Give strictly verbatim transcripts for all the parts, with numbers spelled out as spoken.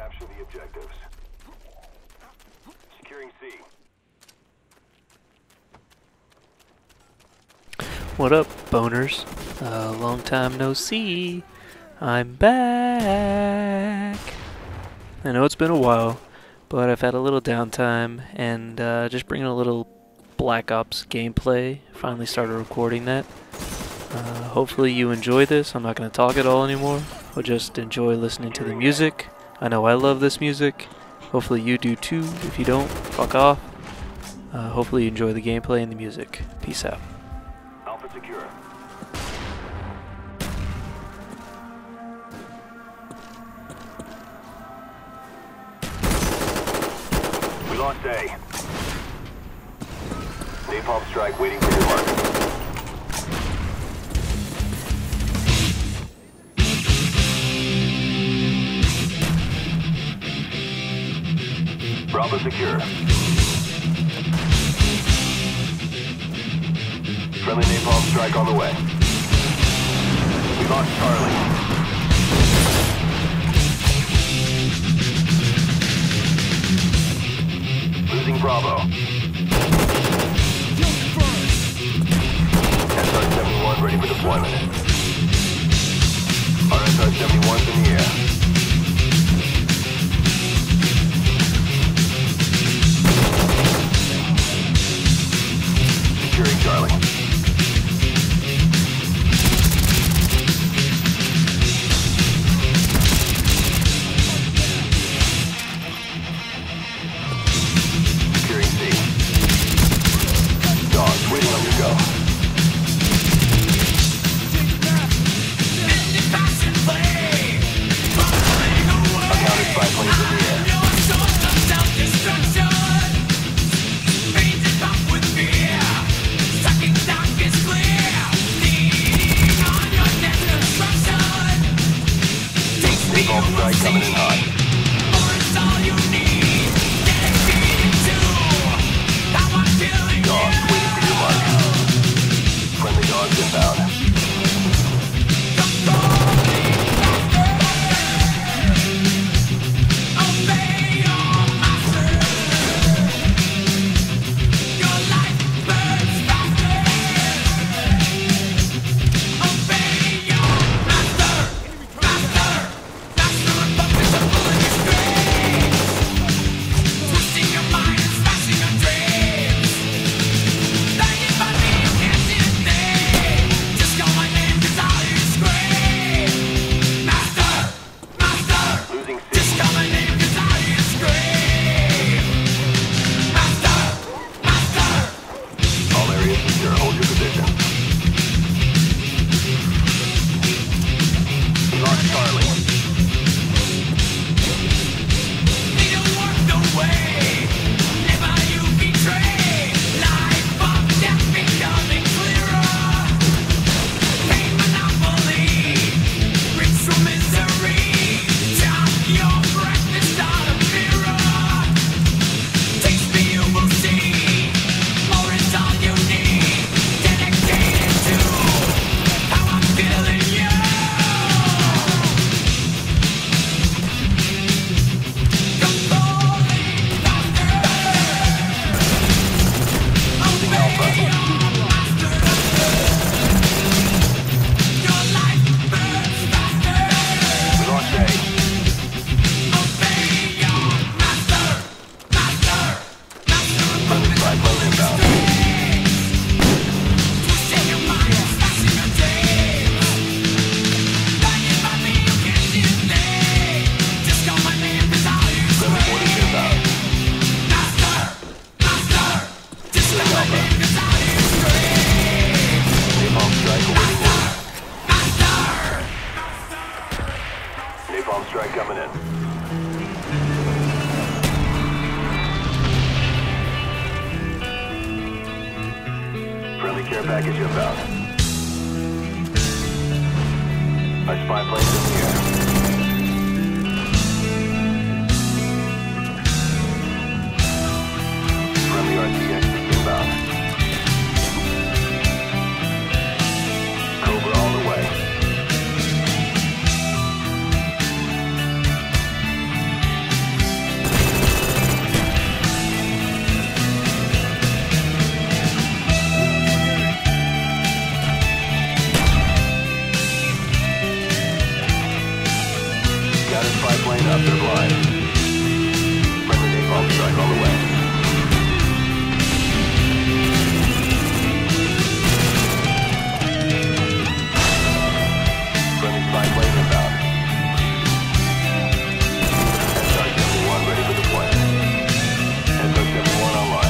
Capture the objectives. Securing C. What up, boners? Uh, long time no see. I'm back. I know it's been a while, but I've had a little downtime and uh, just bringing a little Black Ops gameplay. Finally started recording that. Uh, hopefully you enjoy this. I'm not going to talk at all anymore. I'll just enjoy listening to the music. I know I love this music. Hopefully you do too. If you don't, fuck off. Uh, hopefully you enjoy the gameplay and the music. Peace out. Alpha secure. We lost A. Napalm strike waiting for your mark. Bravo secure. Friendly napalm strike on the way. We lost Charlie. Losing Bravo. S R seventy-one ready for deployment. Our S R seventy-one's in the air. Securing Charlie. Securing C. Dogs waiting on your go. Accounted five planes in the air. Napalm strike coming in hot. Dogs waiting for your mark. Friendly dogs inbound. Napalm strike coming in. Friendly care package inbound. Our spy plane's in the air. Friendly R T X is inbound. Cobra all the way. Scouted spy plane up, they're blind. Friendly napalm strike on the way. Friendly spy plane inbound. S R seventy-one ready for deployment. S R seventy-one online.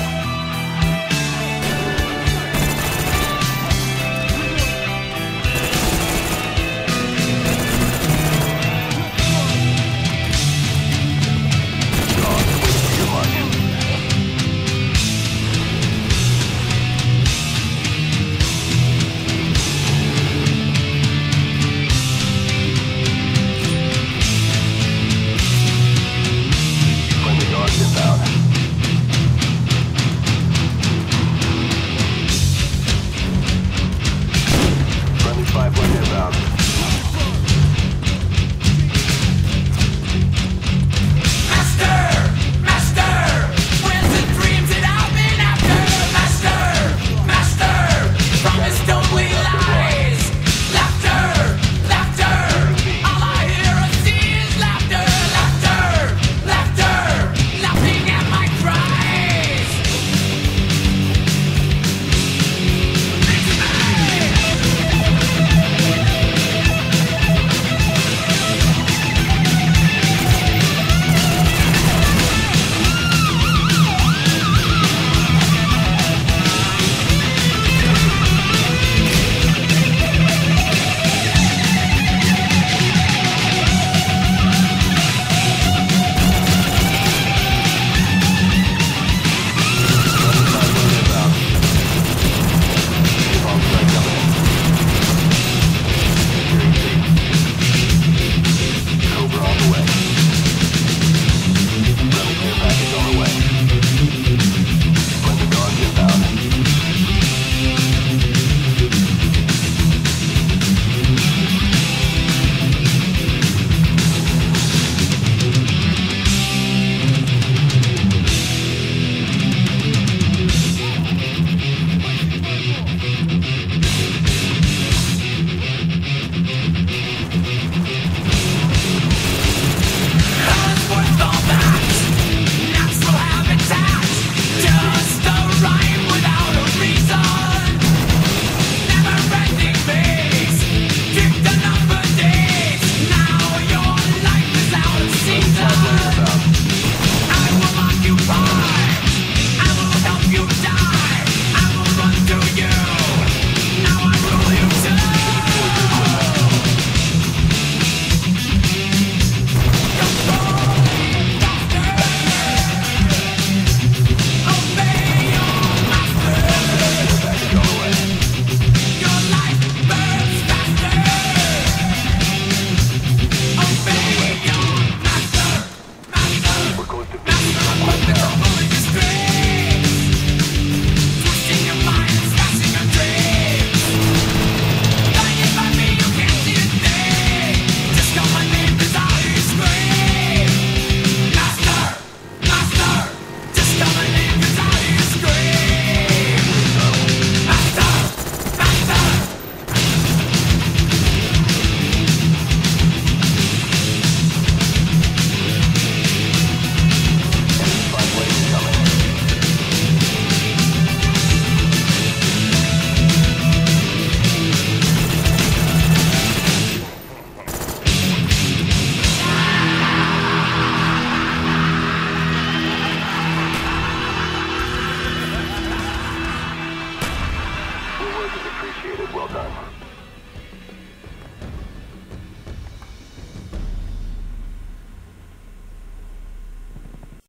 Well done.